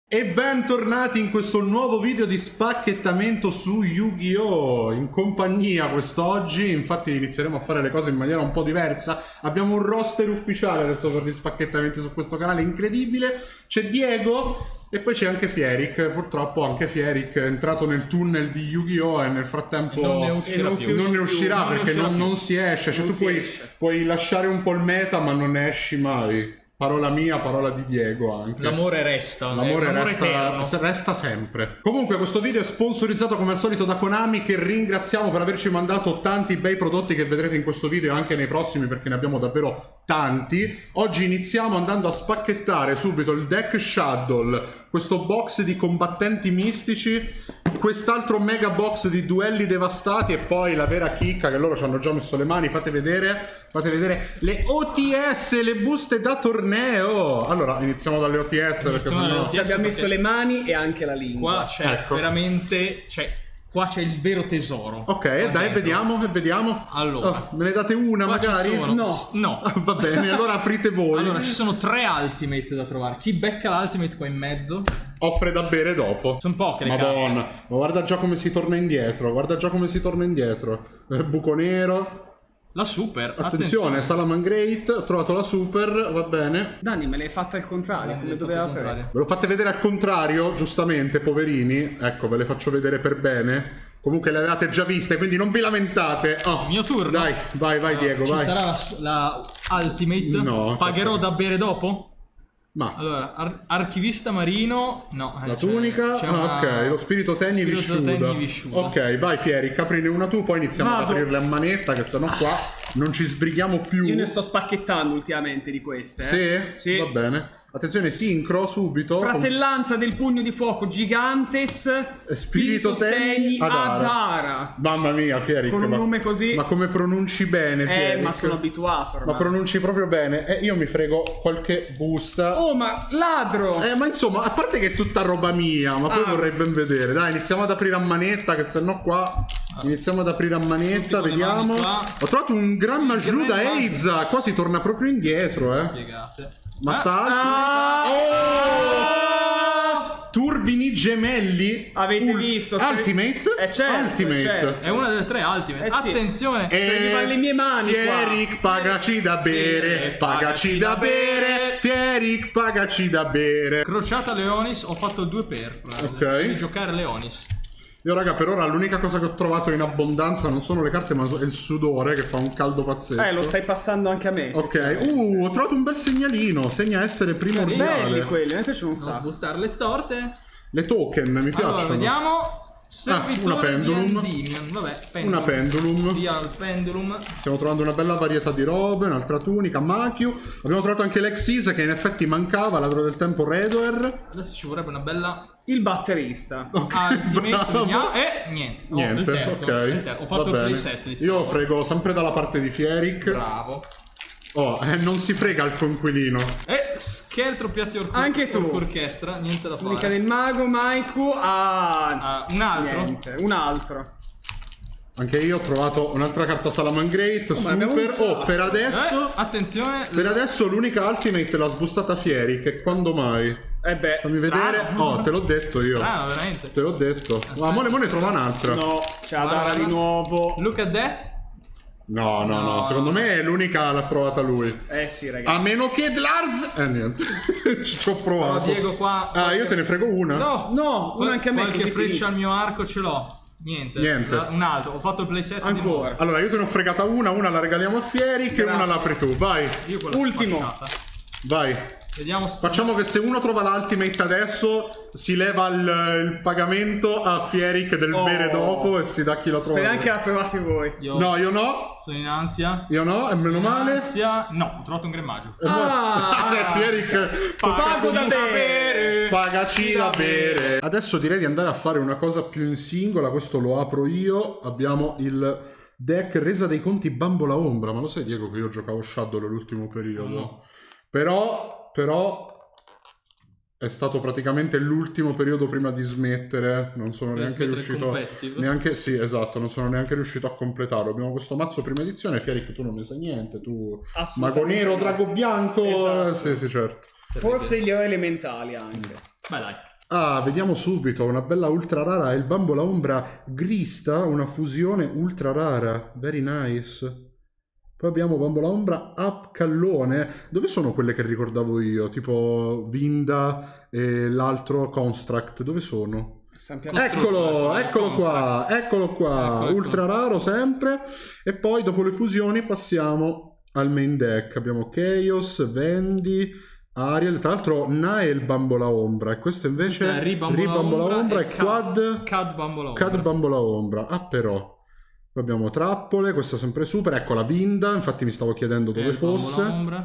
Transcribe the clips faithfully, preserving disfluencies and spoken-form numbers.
E bentornati in questo nuovo video di spacchettamento su Yu-Gi-Oh! In compagnia quest'oggi, infatti inizieremo a fare le cose in maniera un po' diversa. Abbiamo un roster ufficiale adesso per gli spacchettamenti su questo canale, incredibile. C'è Diego e poi c'è anche Fierik. Purtroppo anche Fierik è entrato nel tunnel di Yu-Gi-Oh! E nel frattempo e non ne uscirà, non più. Non ne uscirà non perché ne uscirà non, non si esce. Cioè, non tu si puoi, esce. puoi lasciare un po' il meta ma non ne esci mai. Parola mia, parola di Diego anche. L'amore resta. L'amore resta, resta sempre. Comunque questo video è sponsorizzato come al solito da Konami, che ringraziamo per averci mandato tanti bei prodotti che vedrete in questo video e anche nei prossimi, perché ne abbiamo davvero tanti. Oggi iniziamo andando a spacchettare subito il deck Shadow, questo box di combattenti mistici, quest'altro mega box di duelli devastati e poi la vera chicca che loro ci hanno già messo le mani. Fate vedere, fate vedere le O T S, le buste da torneo. Allora iniziamo dalle O T S, perché sennò... Ci abbiamo messo le mani e anche la lingua. Qua c'è ecco. veramente, cioè, qua c'è il vero tesoro. Ok, dai, dentro. vediamo, vediamo. Allora, oh, me ne date una qua magari? Ci sono... No. No. Va bene, allora aprite voi. Allora, ci sono tre ultimate da trovare. Chi becca l'ultimate qua in mezzo? Offre da bere dopo. Sono poche le Madonna, carte. ma guarda già come si torna indietro. Guarda già come si torna indietro. Eh, buco nero. La super. Attenzione, attenzione. Salaman Great. Ho trovato la super, va bene. Dani, me l'hai fatta al contrario, Eh, come l'hai doveva fatto al fare. contrario. Ve lo fate vedere al contrario, giustamente, poverini. Ecco, ve le faccio vedere per bene. Comunque le avevate già viste, quindi non vi lamentate. Oh, Mio turno. Dai, vai, vai, Allora, Diego, ci vai. sarà la, la ultimate? No, Pagherò certo. da bere dopo? Ma Allora, ar archivista marino, no. la eh, tunica, c'è ah, una... ok, lo spirito Tenny Spirito visciuta. Tenny visciuta. Ok, vai Fieri, caprine una tu, poi iniziamo Vado. ad aprirle a manetta, che sennò qua non ci sbrighiamo più. Io ne sto spacchettando ultimamente di queste. Eh? Sì? Sì. Va bene. Attenzione, sincro, subito. Fratellanza del pugno di fuoco Gigantes. Spirito Tenny Adara. Adara. Mamma mia, Fieri. Con un ma, nome così. Ma come pronunci bene, Eh, Fieri? ma sono abituato ormai. Ma pronunci proprio bene. E eh, io mi frego qualche busta. Oh, ma ladro! Eh, ma insomma, a parte che è tutta roba mia, ma poi Ah. vorrei ben vedere. Dai, iniziamo ad aprire a manetta, che sennò qua... Iniziamo ad aprire a manetta, Tutti con le vediamo. mani qua. Ho trovato un gran Majou da Gran Eiza. Qua si torna proprio indietro, eh. Spiegate. Ma Ah, sta... Ah! Oh! Turbini gemelli. Avete Ul- visto? Se- Ultimate? Eh, certo, Ultimate. certo. È una delle tre ultimate. Eh sì. Attenzione. E Se arriva alle mie mani qua. Fierik, pagaci da bere, pagaci da bere. Fierik, pagaci da bere. Crociata Leonis, ho fatto il due per. Ok. Devi giocare Leonis. Io raga, per ora l'unica cosa che ho trovato in abbondanza non sono le carte, ma è il sudore, che fa un caldo pazzesco. Eh, lo stai passando anche a me. Ok, uh, ho trovato un bel segnalino, segna essere Belli primordiale. quelli, a me piacciono un Non sacco. sbustare le storte. Le token mi piacciono. Allora, vediamo. Servitore una pendulum. di Endymion. Vabbè, pendulum. Una pendulum. Via il pendulum. Stiamo trovando una bella varietà di robe, un'altra tunica, Makyu. Abbiamo trovato anche l'Exis che in effetti mancava, ladro del tempo Redoer. Adesso ci vorrebbe una bella Il batterista. Ok, ultimate. bravo. Vediamo. E niente. Oh, Niente, il terzo, ok. il terzo. Ho fatto Va il bene. playset. di Io stavolta. frego sempre dalla parte di Fierik. Bravo. Oh, eh, non si frega il conquilino. E scheletro piatti orc Anche tu. orchestra, niente da Tunica fare. del mago, Maiku. Ah, Ah, un altro. niente, un altro. Anche io ho trovato un'altra carta Salaman Great, ma abbiamo un super. sacco. Oh, per adesso... Eh, attenzione. Per adesso l'unica ultimate l'ha sbustata Fieri, che quando mai? Eh beh, Fammi Strano. vedere. Oh, te l'ho detto io. Strano, veramente. Te l'ho detto. Ma mo ne, mo ne trova un'altra. No, no, c'è Adara Guarda. di nuovo. Look at that. no, no, No. secondo me è l'unica l'ha trovata lui. Eh sì, ragazzi. A meno che Dlarz... Eh, niente. Ci ho Oh, provato. Diego qua. Ah, io te ne frego una. No, No, una anche a me. Qualche così freccia finisce. al mio arco ce l'ho. Niente. Niente. La- Un altro. Ho fatto il playset. Ancora. Allora, io te ne ho fregata una, una la regaliamo a Fieri, che Grazie. una l'apri tu. Vai, Io quella Ultimo. spacciata. vai. Vediamo. Facciamo che se uno trova l'ultimate adesso, si leva il, il pagamento a Fieri che del Oh. bere dopo e si dà chi la trova. Speriamo che la trovate voi. Io No, io no. sono in ansia. Io no, e meno In male. ansia. No, ho trovato un gremmaggio. Ah, Fieric, pago da bere. pagaci da bere. Adesso direi di andare a fare una cosa più in singola. Questo lo apro io. Abbiamo il deck resa dei conti Bambola Ombra. Ma lo sai, Diego, che io giocavo Shadow nell'ultimo periodo? No. Però, però è stato praticamente l'ultimo periodo prima di smettere. Non sono Per neanche smettere riuscito competitive. neanche sì, esatto, non sono neanche riuscito a completarlo. Abbiamo questo mazzo prima edizione. Fieri, che tu non ne sai niente. Tu Mago Assolutamente nero, no. drago bianco. Esatto. Sì, sì, certo. Forse gli ho elementali anche. Beh, dai. Ah, vediamo subito, una bella ultra rara, è il Bambola Ombra Grista, una fusione ultra rara, very nice. Poi abbiamo Bambola Ombra Up Callone. Dove sono quelle che ricordavo io? Tipo Vinda e l'altro Construct, dove sono? Eccolo, eccolo qua, eccolo qua, ecco, ultra eccolo. raro sempre. E poi dopo le fusioni passiamo al main deck. Abbiamo Chaos, Vendi, Ariel, tra l'altro Nael Bambola Ombra, e questo invece Questa è Ribambola Ribambola Ombra Ombra e e Quad Cad Bambola Ombra. Cad Bambola Ombra. Ah, però poi abbiamo Trappole, questa sempre super, ecco la Vinda, infatti mi stavo chiedendo dove E il fosse. Bambola Ombra.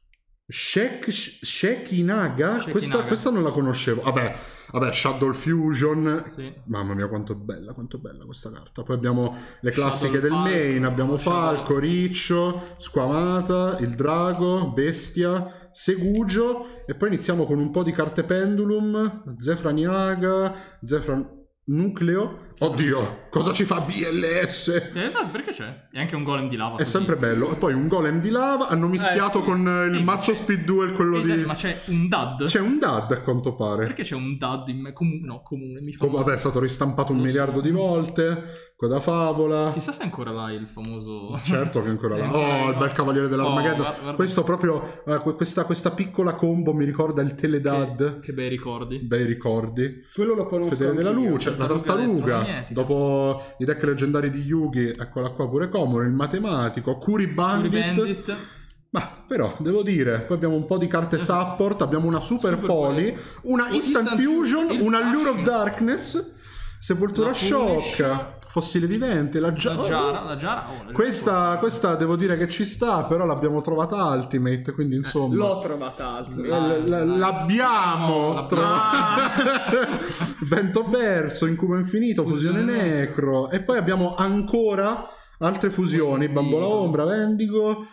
Shek, Shekinaga, Shekinaga. questa, questa non la conoscevo. Vabbè, vabbè, Shadow Fusion. Sì. Mamma mia, quanto è bella, quanto è bella questa carta. Poi abbiamo le classiche Shadow del Falco, main, abbiamo Shadow- Falco, Riccio, Squamata, il Drago, Bestia, Segugio, e poi iniziamo con un po' di carte Pendulum, Zefraniaga, Zefran Nucleo. Oddio, cosa ci fa B L S? Eh, no, perché c'è? E anche un golem di lava. È sempre bello. E poi un golem di lava. Hanno mischiato Eh, sì. con eh, il Sì, mazzo c'è- Speed Duel, quello di... Ma c'è un dad? C'è un dad a quanto pare. Perché c'è un dad in me? Comu- no, comune. Mi fa Com- vabbè, è stato ristampato un Lo so. miliardo di volte. Coda favola. Chissà se è ancora là il famoso. Certo che è ancora là. È ancora Oh, là. il bel cavaliere dell'Armageddon. Oh, guarda- guarda. Questo proprio... eh, que- questa, questa piccola combo mi ricorda il Teledad. Che, che bei ricordi. Bei ricordi. Quello lo conosco Fedele della anch'io. luce, la Tartaruga tartaruga, elettromagnetica. dopo i deck leggendari di Yugi, eccola qua pure Common, il matematico, Curi Bandit. Fury Bandit. Ma però devo dire, poi abbiamo un po' di carte support, abbiamo una Super, Super Poli, Poli. una Oh, Instant, Instant Fusion, Fusion, il una Allure of fascino. Darkness, Sepoltura La Shock, Foolish. Fossile Vivente, la, Gia- La Giara. La Giara. Oh, la Questa, questa devo dire che ci sta, però l'abbiamo trovata Ultimate, quindi insomma... L'ho trovata altro. L- l- Ah, l'abbiamo no, trovato. Vento perso, Incubo infinito, fusione, Fusione necro, e poi abbiamo ancora altre fusioni, Bambola Ombra, Vendigo,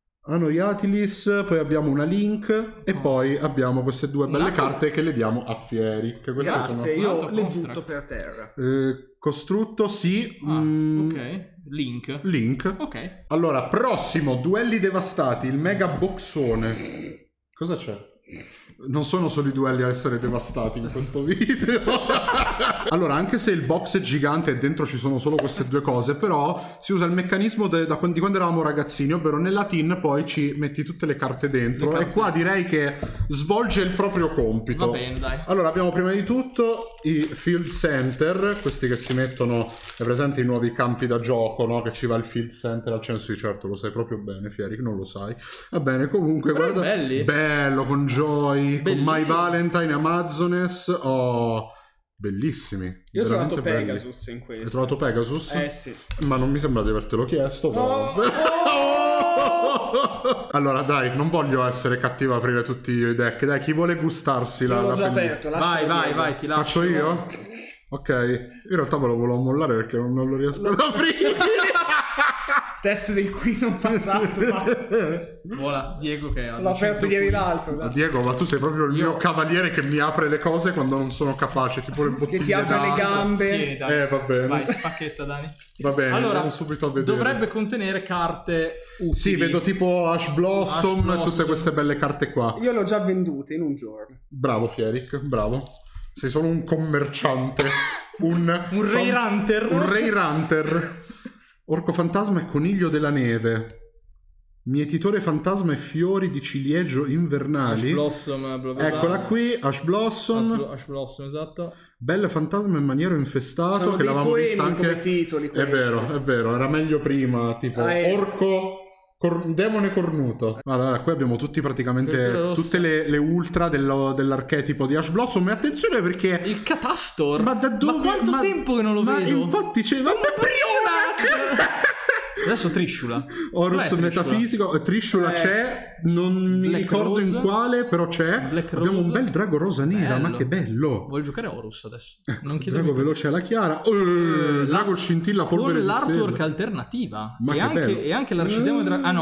Anoiatilis, poi abbiamo una Link e Cosa? poi abbiamo queste due Un belle altro- carte che le diamo a Fieri, che queste Grazie, sono... Un io altro le construct. butto per terra. eh, costrutto, sì. Ah, mm, ok. Link. Link. Ok. Allora, prossimo, duelli devastati, il mega boxone. Cosa c'è? Non sono solo i duelli a essere devastati in questo video. Allora, anche se il box è gigante e dentro ci sono solo queste due cose, però si usa il meccanismo de- da quando, di quando eravamo ragazzini, ovvero nella tin poi ci metti tutte le carte dentro, Le carte. e qua direi che svolge il proprio compito. Va bene, dai. Allora, abbiamo prima di tutto i field center, questi che si mettono, è presente i nuovi campi da gioco, no? Che ci va il field center al centro, sì, certo, lo sai proprio bene, Fieri, non lo sai. Va bene, comunque, Però guarda, belli. bello, con Joy, con Bellini. My Valentine, Amazones, oh, bellissimi. Io ho veramente trovato belli. Pegasus in questo. Hai trovato Pegasus? Eh sì. Ma non mi sembra di avertelo chiesto, però. Oh! Allora, dai, non voglio essere cattivo a aprire tutti i deck. Dai, chi vuole gustarsi la, Io l'ho la già pellicola? aperto. lascia Vai, che vai, vedo. vai, ti lascio. Faccio io? Ok, in realtà ve lo volevo mollare perché non, non lo riesco ad aprire. Test del qui non passato. basta. Vola, Diego che ha L'ho aperto diciotto ieri qui. l'altro. Ma dai. Diego, ma tu sei proprio il Io- mio cavaliere che mi apre le cose quando non sono capace, tipo le Che bottiglie ti apre le d'acqua. gambe. Tieni, dai. Eh, va bene. Vai, spacchetta, Dani. Va bene, Allora, andiamo subito a vedere. dovrebbe contenere carte utili. Sì, vedo tipo Ash Blossom, Ash Blossom. tutte queste belle carte qua. Io l'ho già vendute in un giorno. Bravo Fieric, bravo. Sei solo un commerciante. Un, Un Ray Runter. Un Ray Runter. Orco fantasma e coniglio della neve. Mietitore fantasma e fiori di ciliegio Ash invernali. Blossom, bla bla bla. Eccola qui, Ash Blossom. Ash, Blo- Ash Blossom, esatto. Belle fantasma in maniero infestato. Sono che dei l'avevamo poemi vista anche. come titoli È questi. vero, è vero, era meglio prima. Tipo Ah, è- Orco. Cor- demone cornuto. Guarda, qui abbiamo tutti praticamente Creatura rossa. tutte le, le ultra dello- dell'archetipo di Ash Blossom. E attenzione perché. Il Catastor. Ma da dove? Ma quanto ma- tempo che non lo ma vedo? infatti c'è. Ma Brionac! Adesso Trishula. Horus Dov'è Trishula? metafisico, Trishula Eh. c'è, non mi Black ricordo Rose. in quale, però c'è. Black Abbiamo Rose. un bel drago rosa nera, Bello. ma che bello. Voglio giocare Horus adesso. Non Non chiedo drago veloce alla chiara. Eh, la- drago scintilla polvere con di l'artwork stelle. alternativa. Ma e, che anche, bello. e anche l'arcidemo dra- Ah no,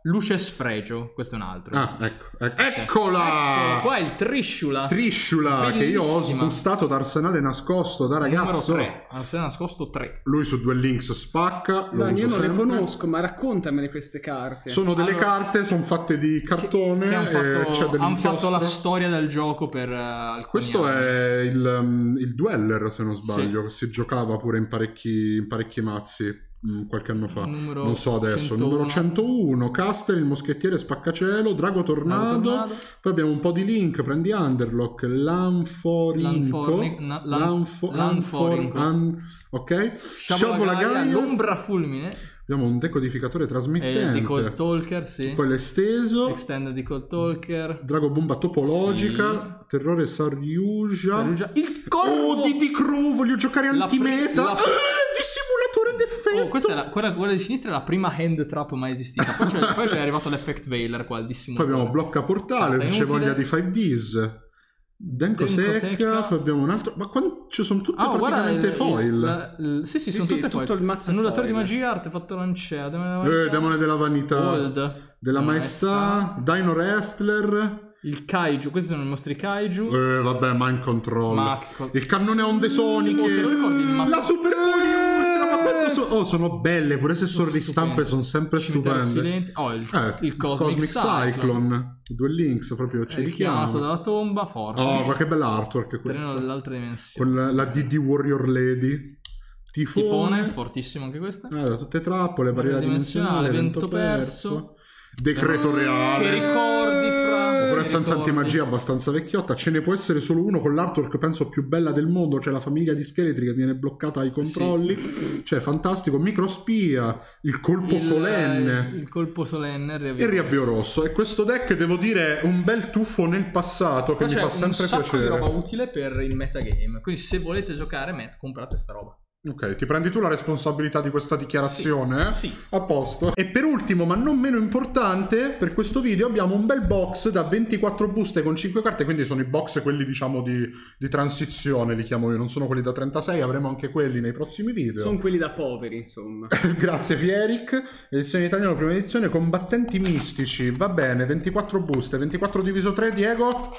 Luce Sfregio, questo è un altro. Ah, ecco, ecco. Eccola! Eccolo, qua è il Trisciula. Trisciula, che io ho Bellissima. sbustato da Arsenale nascosto, da ragazzo. Numero tre. Arsenale nascosto tre. Lui su Duel Links spacca. No, lo io uso non le sempre. conosco, ma raccontamele queste carte. Sono delle Allora, carte, sono fatte di cartone. Che hanno e fatto, c'è han dell'inchiostro. fatto la storia del gioco per uh, alcuni Questo anni. è il, um, il Dweller, se non sbaglio, Sì. che si giocava pure in parecchi, in parecchi mazzi. Qualche anno fa, Numero non so adesso. centouno. Numero centouno, Caster, il moschettiere spaccacielo, Drago Tornado. Drago Tornado. Poi abbiamo un po' di Link. Prendi Underlock, Lanforinco, Lanforni- na- Lan- Lanfo, Lanforinco. Anfor- An- ok, Sciabola Gaia, l'ombra fulmine. Abbiamo un decodificatore E trasmittente. il Decode Talker, sì. Poi l'esteso. Extended Decode Talker. Drago bomba topologica. Terrore Saryuja. Saryuja. Il corvo! Oh, D D Crow, voglio giocare La antimeta. pre- la- Ah, dissimulatore d'effetto. Oh, questa è la, quella, quella di sinistra è la prima hand trap mai esistita. Poi c'è, poi c'è arrivato l'effect veiler qua, il Poi dissimulatore. abbiamo blocca portale, Carta c'è inutile. voglia di five Ds. Denko Denko secca, secca. poi abbiamo un altro. Ma quando ci sono tutte Ah, guarda, praticamente il- foil. il- la- il- sì, sì, Sì, sono sì, tutte tutto foil. il mazzo Annullatore foil. di magia, artefatto lancea, demone della Eh, vanità, demone della vanità. Gold, Della maestà. Dino Wrestler. il kaiju, questi sono i mostri kaiju. Eh, vabbè, mind control. Ma che co- Il cannone a onde soniche. Oh, te lo ricordi il mazzo? La super Ultra, ma quanto so- Oh, sono belle, pure se sono ristampe sono sempre Cimitero stupende. silente. Oh, il, Eh, il Cosmic, Cyclone. Cyclone. Due links proprio ci È richiamato richiama. dalla tomba, forte. Oh, ma che bella artwork Terreno questa. dell'altra dimensione. Con la, la D D Warrior Lady. Tifone. Tifone, fortissimo anche questa. Ah, da tutte trappole, barriera dimensionale, vento perso. Decreto reale. Che ricordi fra... Oppure che senza ricordi. antimagia abbastanza vecchiotta. Ce ne può essere solo uno con l'artwork penso più bella del mondo. C'è la famiglia di scheletri che viene bloccata ai controlli. Cioè fantastico. Microspia. Il colpo Il- solenne. Il colpo solenne. E il riavvio rosso. E questo deck devo dire è un bel tuffo nel passato che Qua mi c'è fa un sempre sacco piacere. di roba utile per il metagame. Quindi se volete giocare, met- comprate sta roba. Ok, ti prendi tu la responsabilità di questa dichiarazione? Sì, sì. A posto. E per ultimo, ma non meno importante, per questo video abbiamo un bel box da ventiquattro buste con cinque carte, quindi sono i box quelli diciamo di, di transizione, li chiamo io, non sono quelli da trentasei, avremo anche quelli nei prossimi video. Sono quelli da poveri, insomma. Grazie Fieric. Edizione italiana, prima edizione, combattenti mistici, va bene, ventiquattro buste, ventiquattro diviso tre, Diego?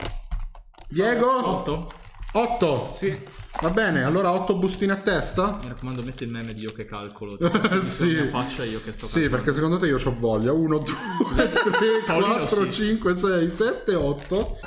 Diego? otto? otto. Sì. Va bene, allora otto bustine a testa? Mi raccomando, metti il meme di io che calcolo. Sì. La faccia io che sto Sì, calcolando. perché secondo te io c'ho voglia. uno, due, tre, Paolino, quattro, sì. cinque, sei, sette, otto.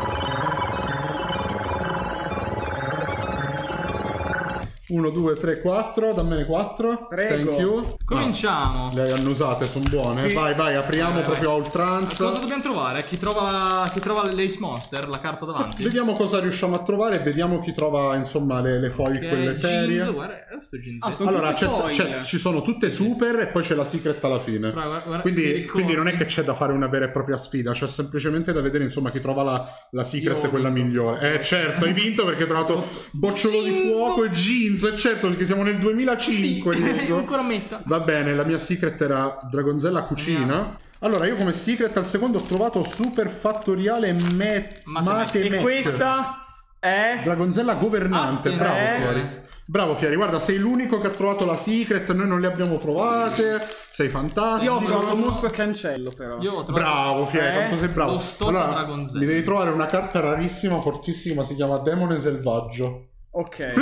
uno, due, tre, quattro. Dammene quattro. Prego. Thank you. Cominciamo. Ah, le hai annusate, sono buone. Sì. Vai, vai, apriamo Vai, proprio a Cosa oltranza. dobbiamo trovare? Chi trova, chi trova l'Ace Monster, la carta davanti? Vediamo cosa riusciamo a trovare e vediamo chi trova, insomma, le, le foil, Che è quelle serie. jeans, guarda, questo jeans. Ah, sono Allora, tutte c'è- foil. c'è- ci sono tutte super e poi c'è la secret alla fine. Fra, guarda- guarda che Quindi, ricordi. quindi non è che c'è da fare una vera e propria sfida, c'è semplicemente da vedere insomma chi trova la, la secret, Io ho quella vinto. migliore. Eh certo, hai vinto perché hai trovato bocciolo di Jeans. fuoco e jeans, e certo perché siamo nel duemilacinque. Sì, Diego. ancora metta. Va bene, la mia secret era Dragonzella Cucina. Allora, io come secret al secondo ho trovato Super Fattoriale Met- Mate- Mate E Mech. questa è... Dragonzella Governante, bravo Attenzione. Fieri. Bravo Fieri, guarda, sei l'unico che ha trovato la secret, noi non le abbiamo trovate, sei fantastico. Io ho trovato un mostro a cancello, però. Io ho trovato Bravo Fieri, Eh? quanto sei bravo. Lo stop Allora, Dragonzella. mi devi trovare una carta rarissima, fortissima, si chiama Demone Selvaggio. Ok.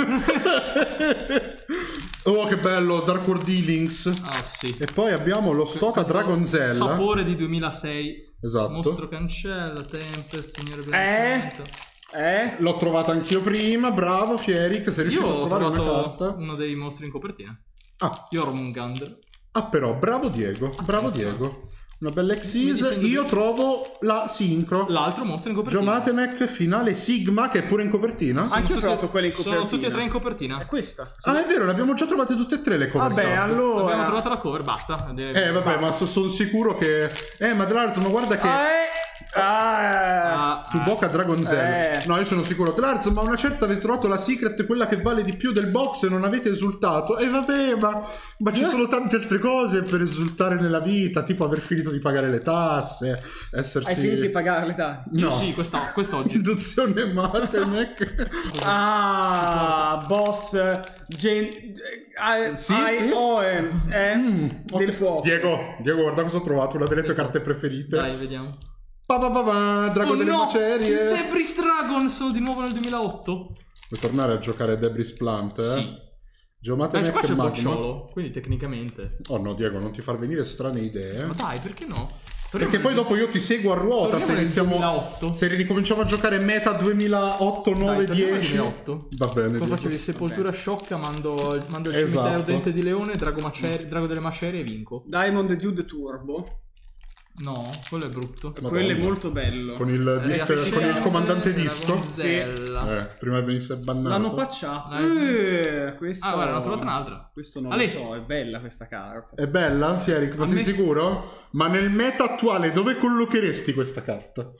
Oh, che bello, Dark World Dealings. Ah sì. E poi abbiamo lo Stota Questo Dragonzella. Sapore di duemilasei. Esatto. Mostro cancella, Tempest, Signore Eh? Bilanciamento. Eh? L'ho trovata anch'io prima, bravo Fieri, che sei Io riuscito a ho trovare una trovato carta. uno dei mostri in copertina. Ah, Jormungandr. ah però, bravo Diego, bravo Attenzione. Diego. Una bella Mi Xyz, difendo io di- trovo la Synchro. L'altro mostro in copertina. Giomatemec finale Sigma che è pure in copertina. Sono Anche io ho tutti- trovato quelle in Sono copertina. tutti e tre in copertina. È questa. Ah, è vero, le abbiamo già trovate tutte e tre le cover. Vabbè, stamp. allora... Abbiamo trovato la cover, basta. Eh, vabbè, ma so- sono sicuro che... Eh, ma Dralz, ma guarda che... Ah, eh? Ah, Tu Boca Dragon Zero. Eh. No, io sono sicuro. Clarz, ma una certa avete trovato la secret, quella che vale di più del box e non avete esultato. E vabbè, ma, ma ci sono tante altre cose per esultare nella vita, tipo aver finito di pagare le tasse, essersi... hai finito di pagare le tasse? Io No. sì, questa- quest'oggi. Induzione Matemac. Ah, boss Gen... I, Sì, I sì. O M eh, Mm, del ok. fuoco. Diego, Diego, guarda cosa ho trovato, una delle tue carte preferite. Dai, vediamo. Pa, pa, pa, pa, Drago Oh delle no! macerie. Debris Dragon sono di nuovo nel duemilaotto. Vuoi tornare a giocare a Debris Plant, eh? Sì. Geomate Dai, qua Mac c'è il Magma. bocciolo, quindi tecnicamente. Oh no, Diego, non ti far venire strane idee. Ma dai, perché no? Perché poi dopo io ti seguo a ruota Torniamo se nel iniziamo duemilaotto. se ricominciamo a giocare meta duemilaotto, nove, Dai, torniamo nel dieci. duemilaotto. Va bene. Poi Diego. facevi sepoltura sciocca, mando, mando il Esatto. cimitero dente di leone, drago, macer- drago delle macerie e vinco. Diamond Dude Turbo. No, quello è brutto. Madonna. Quello è molto bello. Con il, disco, Ragazzi, con il c'è comandante Dragon disco. Zella. Eh, prima venisse bannato. L'hanno patchato. Dai. Eh, questo... Ah, guarda, ne ho trovata un'altra. Questo non Ale. lo so, è bella questa carta. È bella, Fieric, ma A sei me- sicuro? Ma nel meta attuale dove collocheresti questa carta?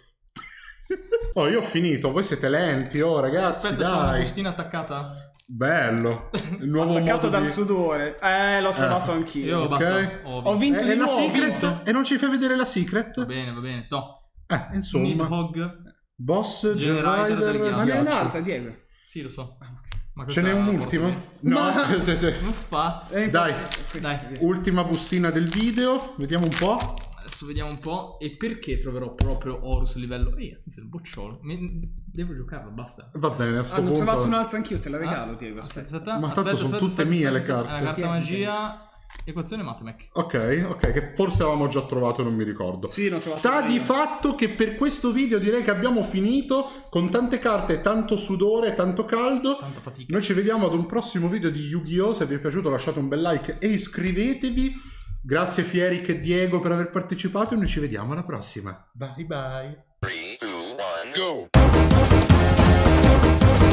Oh, io ho finito, voi siete lenti, oh ragazzi, Aspetta, c'è una dai. bustina attaccata. Bello. Il nuovo Attaccato modo dal di... sudore. Eh, l'ho trovato anch'io. Io Ok. basta. Ho Ho vinto È, di è la nuovo. secret? E non ci fai vedere la Va secret? bene, va bene. No. Eh, insomma. Nidhogg. Boss, Gen Gen Rider del Rider, Ma ne è ghiaccio. un'altra, Diego. Sì, lo so. Ma Ce n'è questa la un'ultima? porto No. via. Non fa. Eh, Dai. questa- Dai. Ultima bustina del video. Vediamo un po'. Adesso vediamo un po'. E perché troverò proprio Horus livello... Ehi, attenzione, il bocciolo. Mi- Devo giocarlo, basta. Va bene, a sto Hanno punto. trovato un'altra anch'io, te la regalo, Ah, Diego. Aspetta, Aspetta. aspetta. Ma tanto aspetta, sono aspetta, tutte aspetta, mie le aspetta. carte. È una carta Tieni, magia. Equazione Matemac. Ok, ok, che forse avevamo già trovato e non mi ricordo. Sì, l'ho trovato Sta io. di fatto che per questo video direi che abbiamo finito con tante carte, tanto sudore, tanto caldo. Tanta fatica. Noi ci vediamo ad un prossimo video di Yu-Gi-Oh! Se vi è piaciuto lasciate un bel like e iscrivetevi. Grazie Fieric e Diego per aver partecipato e noi ci vediamo alla prossima. Bye bye. three, two, one, go.